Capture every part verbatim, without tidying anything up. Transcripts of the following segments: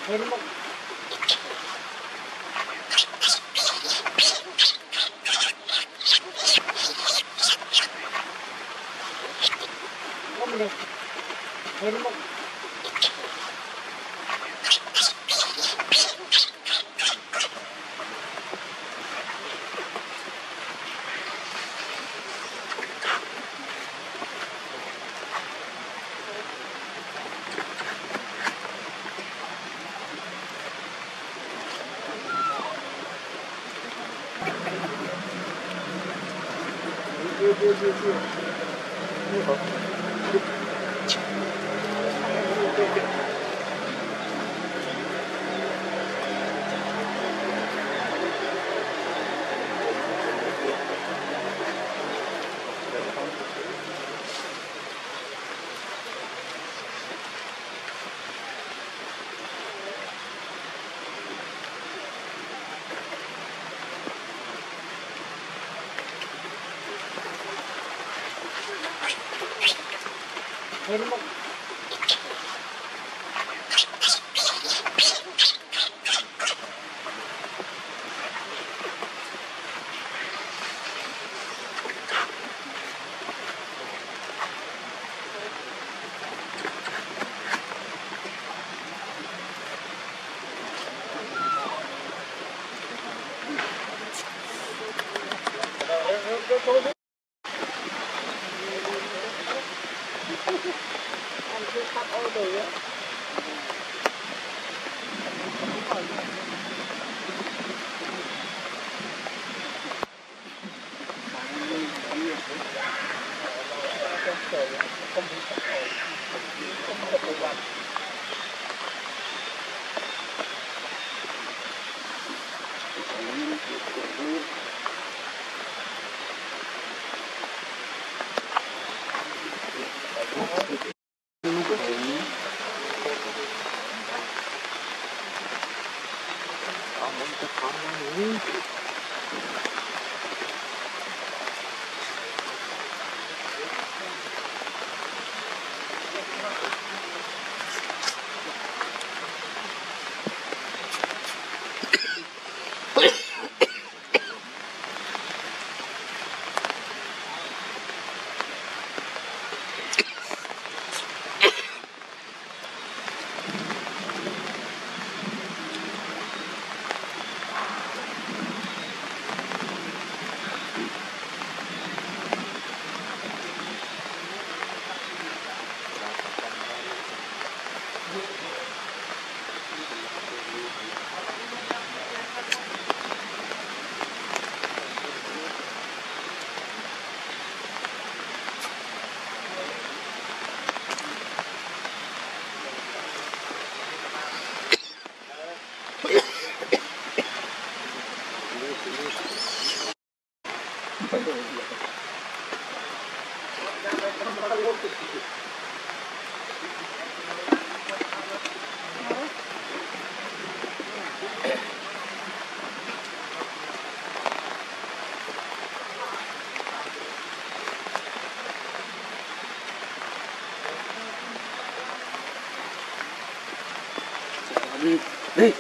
Đi đi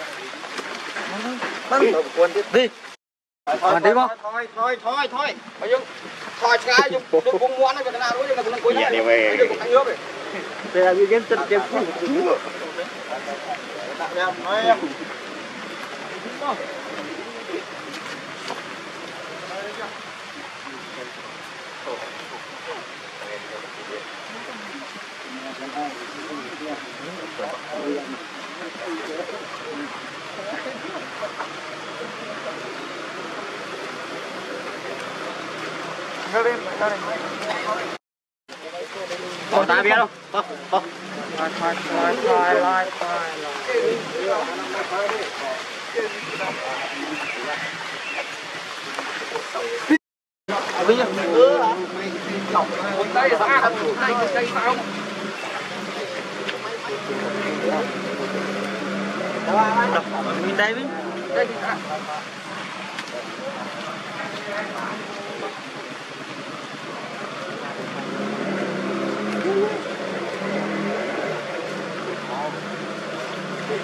bắn quân tiếp đi còn đi không thôi thôi thôi thôi bây giờ thôi cái dùng dùng bông muỗng này cái nào đối với là cũng cuối này bây cũng ăn nước rồi bây giờ game chân game phụ tạm nhau nói em còn ta biết đâu không không thôi thôi thôi thôi thôi thôi bây giờ đây xa thật đây đây sao đâu mình đây với đây thì sao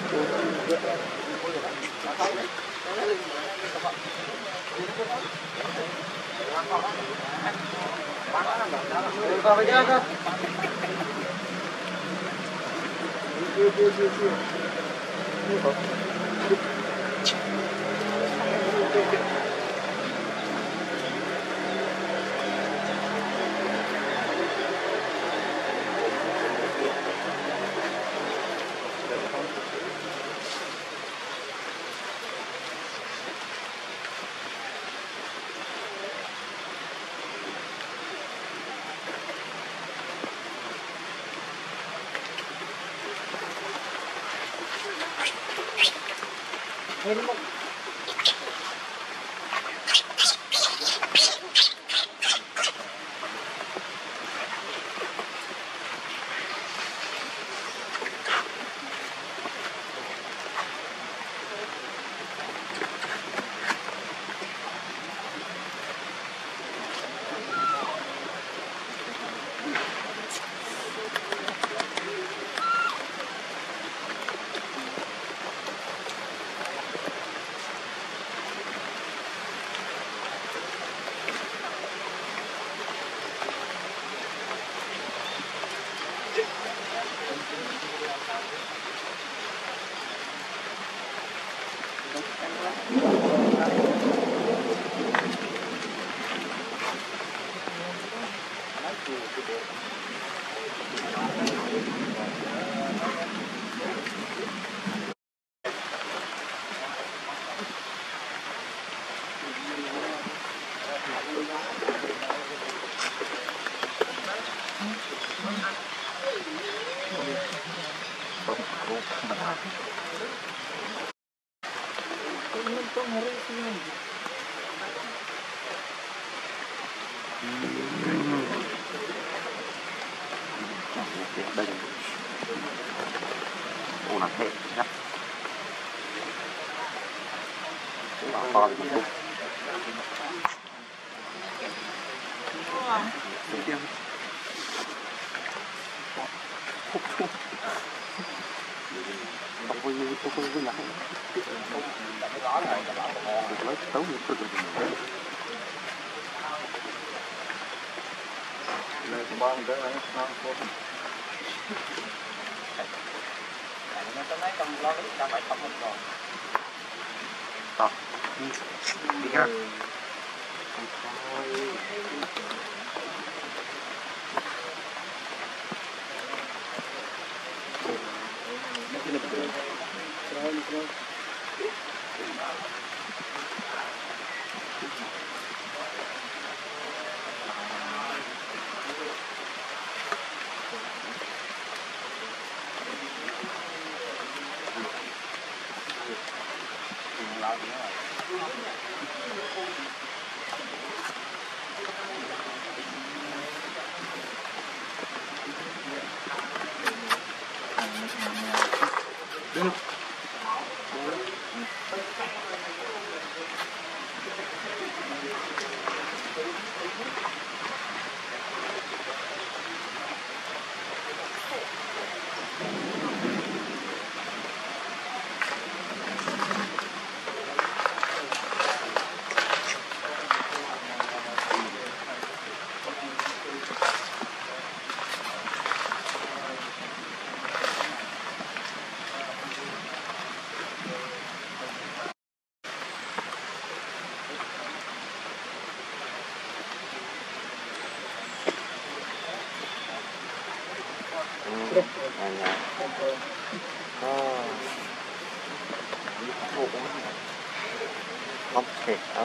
Không thể áo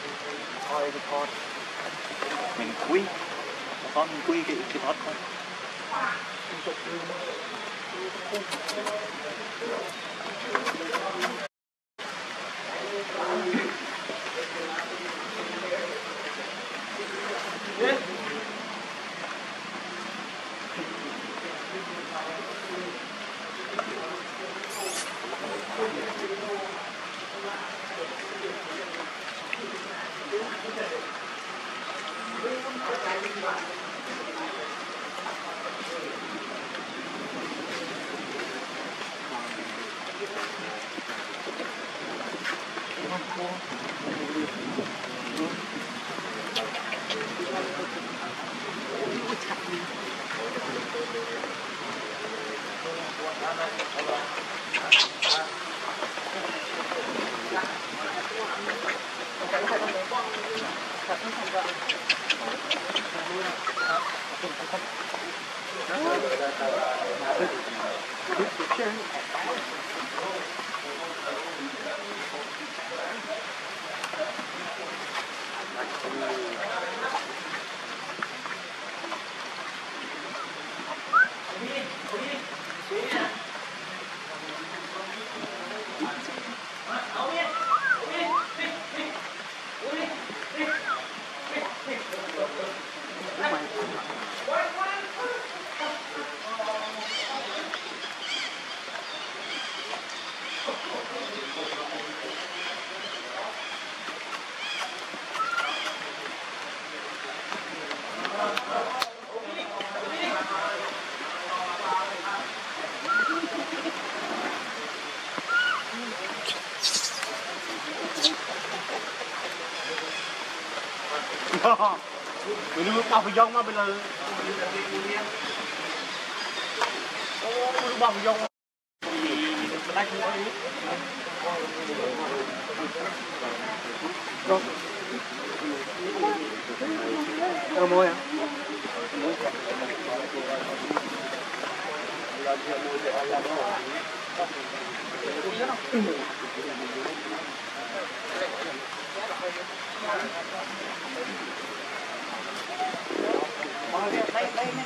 thôi cái thót mình quý con mình quý cái cái thót con Mình nuôi bao phải dông mà bây giờ nuôi bao phải dông ờ môi à đây đây này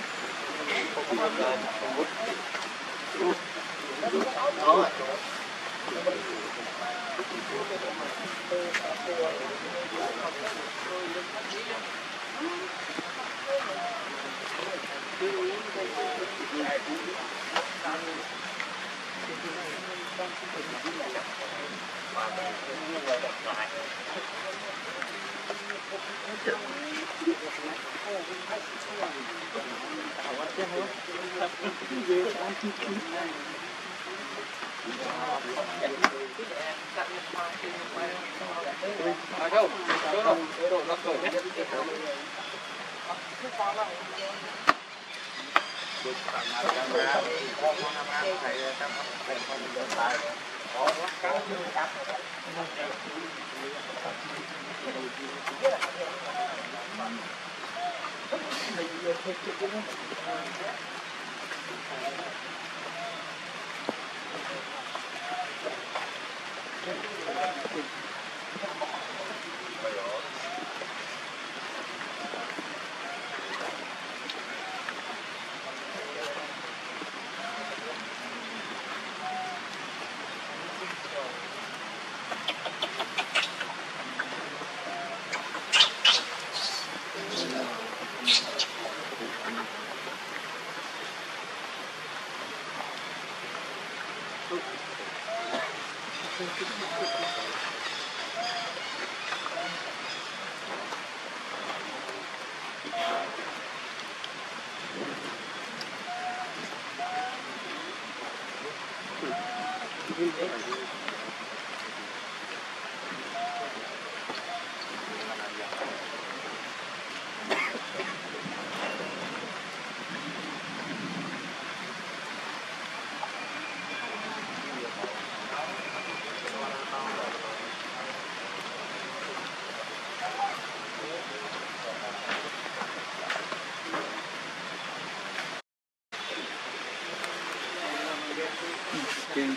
chương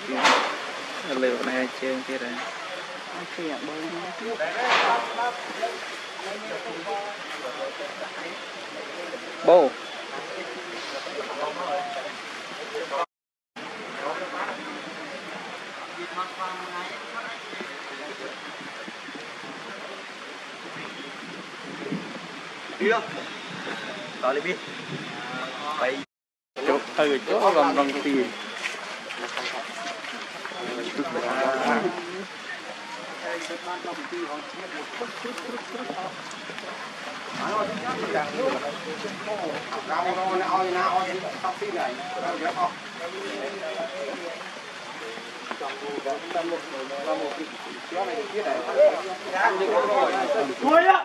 chương liệu này chương kia rồi bô đi không? Đó đi biết. Vậy chụp từ chỗ vòng vòng tiền Thôi á.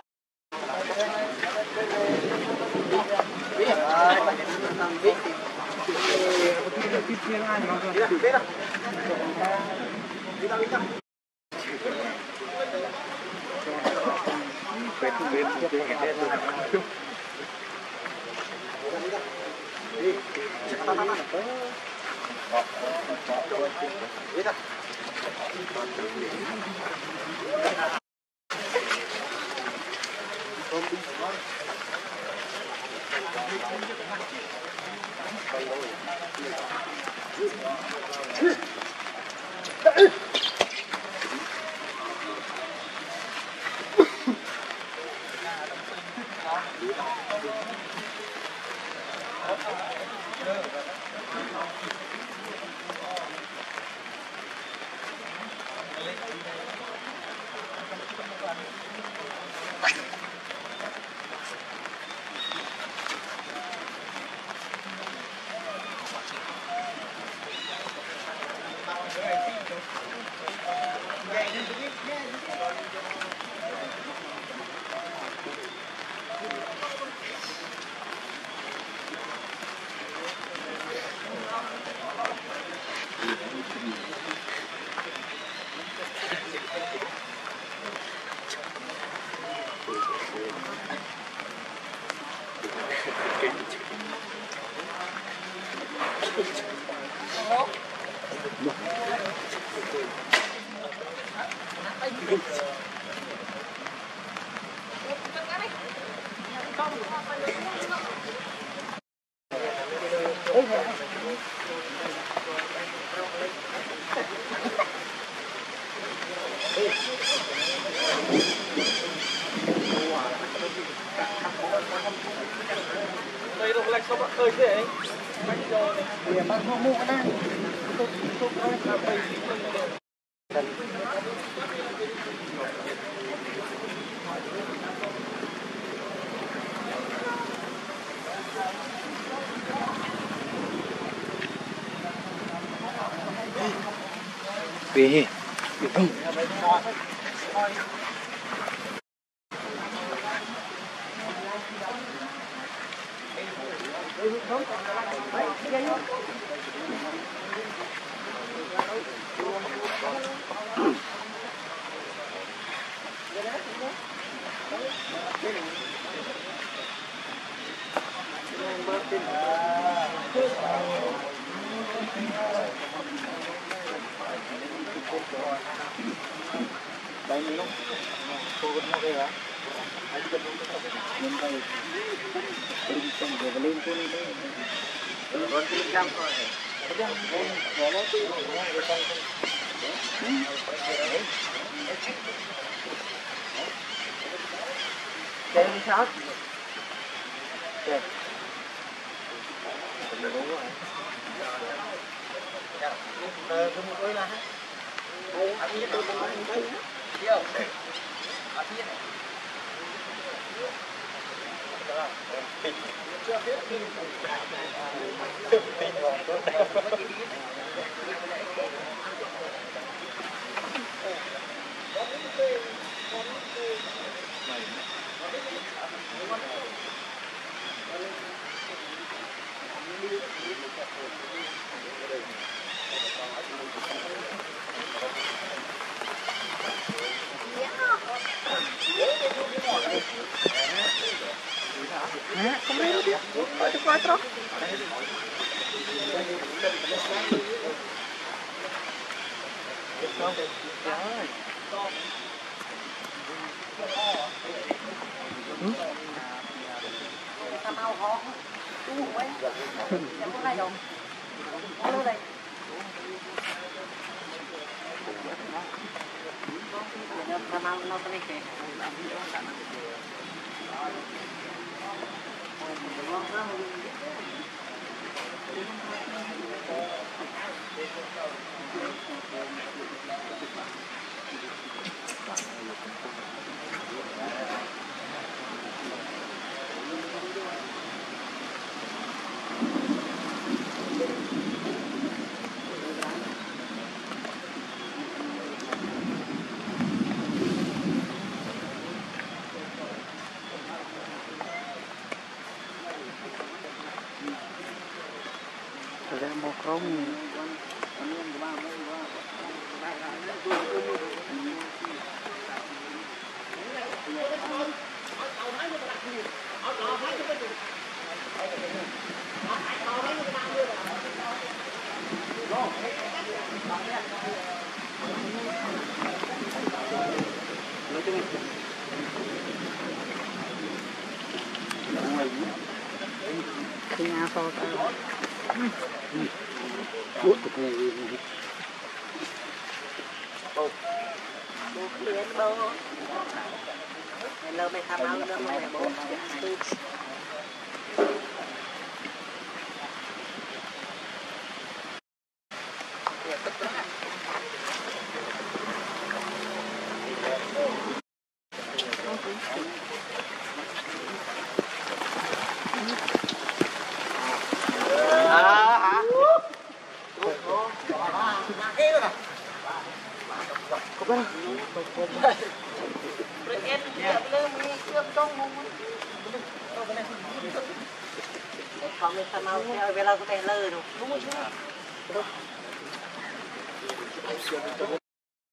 Đây đâu lạnh sao khơi thế ấy. Bánh rồi này. Để mang hoa mũ đây. Tôi tôi có làm bầy gì đây. Về. Được không? Đây mình không? Cô có mua cái hả? Anh cần mua cái không? Lên đây. Lên trong rồi và lên con đây. Rồi con lên cam thôi. Có chứ? Rồi nó tự rồi nó rồi con. Đây đi sao? Đây. Đúng rồi. Dạ, rồi con mua là hả? Ở phía tôi cũng thấy thấy chưa? Ở phía này. Chưa biết tin tin vào tốt đẹp. Come vedi? Quattro, quattro. Mau họ tu quay chẳng có này đâu ở đây nó mau nó cái này nói chung thì nhà to ta cuốc được này bố liền bố lâu mày tham áo nữa mày bố không đi tham áo theo về lâu có thể lơ đâu đúng không chứ